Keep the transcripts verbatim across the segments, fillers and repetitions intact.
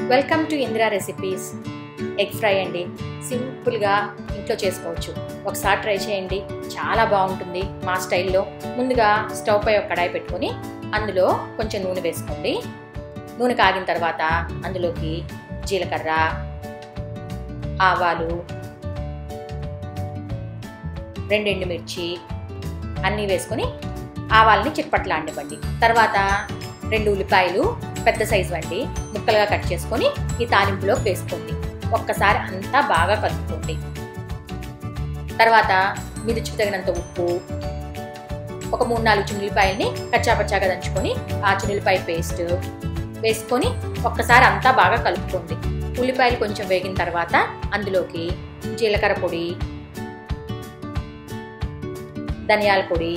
Welcome to Indira recipes. Egg fry అండి, సింపుల్గా ఇంట్లో చేసుకోవచ్చు. ఒకసారి ట్రై చేయండి, చాలా బాగుంటుంది మా స్టైల్లో. ముందుగా స్టవ్ పై ఒక కడాయి పెట్టుకొని అందులో కొంచెం నూనె వేసుకోండి. నూనె కాగిన తర్వాత అందులోకి జీలకర్ర, ఆవాలు, రెండు ఎండుమిర్చి అన్నీ వేసుకొని ఆవాలని చిట్పట్లాడనివ్వండి. తర్వాత రెండు ఉల్లిపాయలు పెద్ద సైజు వండి ముక్కలుగా కట్ చేసుకొని ఈ తాలింపులోకి వేసుకోండి. ఒక్కసారి అంతా బాగా కలుపుకోండి. తర్వాత మీ రుచికి తగినంత ఉప్పు, ఒక మూడు నాలుగు చున్నులపాయల్ని కచ్చాపచ్చాగా దంచుకొని ఆ చున్నులపాయ పేస్ట్ వేసుకొని ఒక్కసారి అంతా బాగా కలుపుకోండి. ఉల్లిపాయలు కొంచెం వేగిన తర్వాత అందులోకి జీలకర్ర పొడి, ధనియాల పొడి,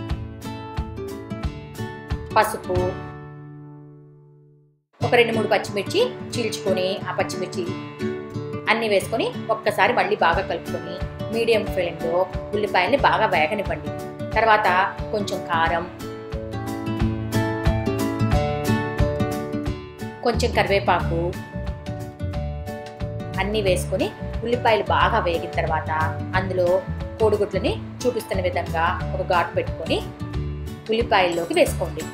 పసుపు, ఒక రెండు మూడు పచ్చిమిర్చి చీల్చుకొని ఆ పచ్చిమిర్చి అన్నీ వేసుకొని ఒక్కసారి మళ్ళీ బాగా కలుపుకొని మీడియం ఫ్లేమ్లో ఉల్లిపాయల్ని బాగా వేగనివ్వండి. తర్వాత కొంచెం కారం, కొంచెం కరివేపాకు అన్నీ వేసుకొని ఉల్లిపాయలు బాగా వేగిన తర్వాత అందులో కోడిగుడ్లని చూపిస్తున్న విధంగా ఒక ఘాటు పెట్టుకొని ఉల్లిపాయల్లోకి వేసుకోండి.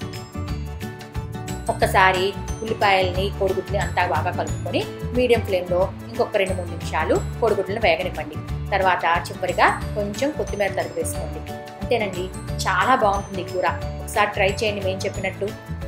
ఒక్కసారి ఉల్లిపాయల్ని కోడిగుడ్లని అంతా బాగా కలుపుకొని మీడియం ఫ్లేమ్లో ఇంకొక రెండు మూడు నిమిషాలు కోడిగుడ్లను వేగనివ్వండి. తర్వాత చివరిగా కొంచెం కొత్తిమీర తరుగు వేసుకోండి. అంతేనండి, చాలా బాగుంటుంది కూర. ఒకసారి ట్రై చేయండి మేము చెప్పినట్టు.